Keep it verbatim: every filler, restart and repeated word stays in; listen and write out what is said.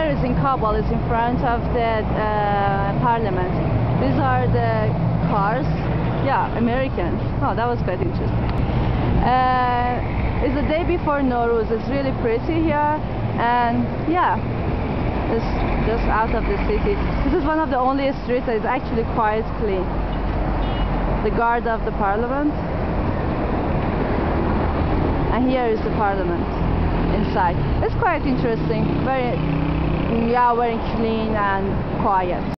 here is in Kabul, is in front of the uh, parliament. These are the cars. Yeah, Americans. Oh, that was quite interesting. Uh, it's the day before Nowruz. It's really pretty here, and yeah, it's just out of the city. This is one of the only streets that is actually quite clean. The guard of the parliament, and here is the parliament inside. It's quite interesting. Very, yeah, very clean and quiet.